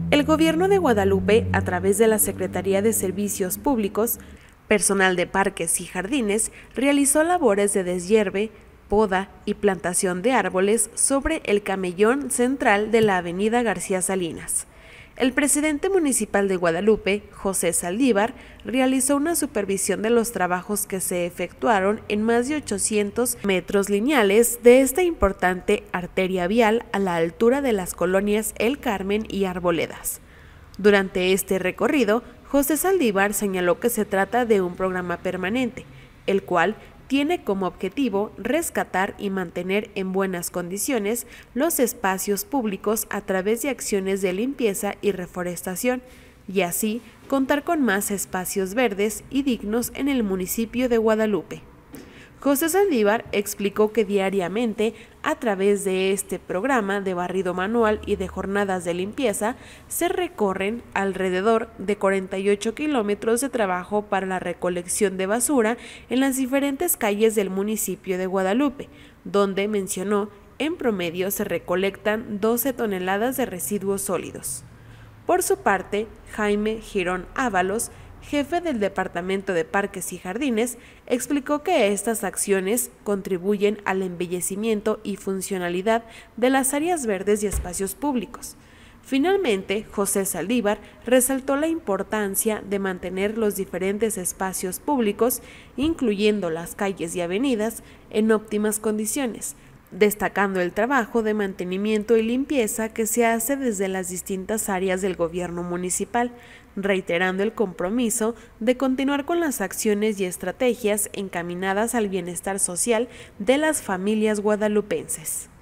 El Gobierno de Guadalupe, a través de la Secretaría de Servicios Públicos, personal de parques y jardines, realizó labores de deshierve, poda y plantación de árboles sobre el camellón central de la avenida García Salinas. El presidente municipal de Guadalupe, José Saldívar, realizó una supervisión de los trabajos que se efectuaron en más de 800 metros lineales de esta importante arteria vial a la altura de las colonias El Carmen y Arboledas. Durante este recorrido, José Saldívar señaló que se trata de un programa permanente, el cual tiene como objetivo rescatar y mantener en buenas condiciones los espacios públicos a través de acciones de limpieza y reforestación, y así contar con más espacios verdes y dignos en el municipio de Guadalupe. José Saldívar explicó que diariamente, a través de este programa de barrido manual y de jornadas de limpieza, se recorren alrededor de 48 kilómetros de trabajo para la recolección de basura en las diferentes calles del municipio de Guadalupe, donde mencionó, en promedio se recolectan 12 toneladas de residuos sólidos. Por su parte, Jaime Girón Ábalos, jefe del Departamento de Parques y Jardines, explicó que estas acciones contribuyen al embellecimiento y funcionalidad de las áreas verdes y espacios públicos. Finalmente, José Saldívar resaltó la importancia de mantener los diferentes espacios públicos, incluyendo las calles y avenidas, en óptimas condiciones, destacando el trabajo de mantenimiento y limpieza que se hace desde las distintas áreas del gobierno municipal, reiterando el compromiso de continuar con las acciones y estrategias encaminadas al bienestar social de las familias guadalupenses.